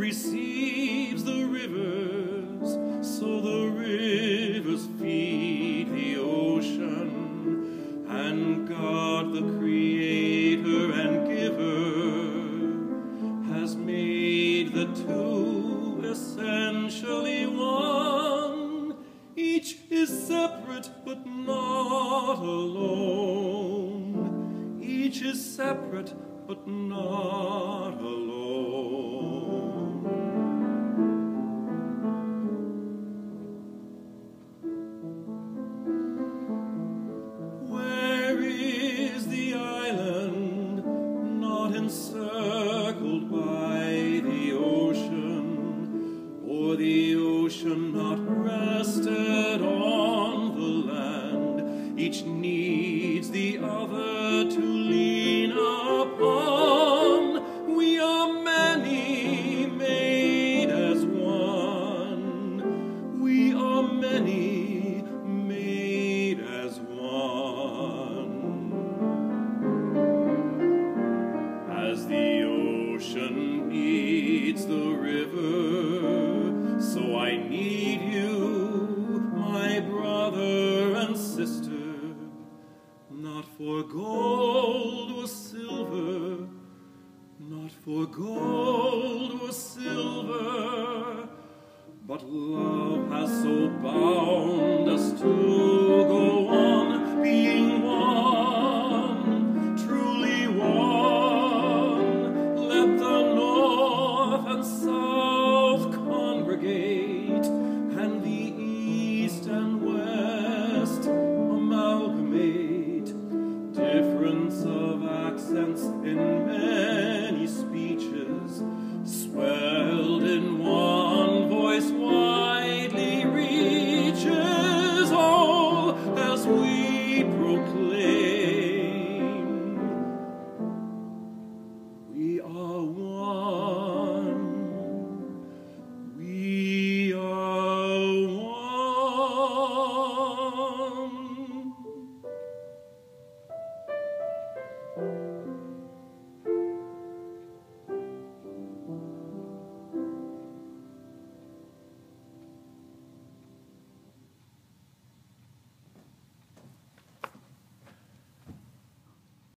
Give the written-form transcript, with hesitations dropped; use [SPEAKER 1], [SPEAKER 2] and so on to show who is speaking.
[SPEAKER 1] receives the rivers, so the rivers feed the ocean. And God, the Creator and Giver, has made the two essentially one. Each is separate but not alone. Each is separate but not alone. Where is the island not encircled by the ocean, or the ocean not rested on the land? Each needs the other to lean upon. We are many made as one. We are many made as one. As the ocean needs the river, so I need you, my brother and sister. Not for gold or silver, not for gold or silver, but love has so bound us to go on being one, truly one. Let the north and south congregate, and the east and west amalgamate. Difference of accents in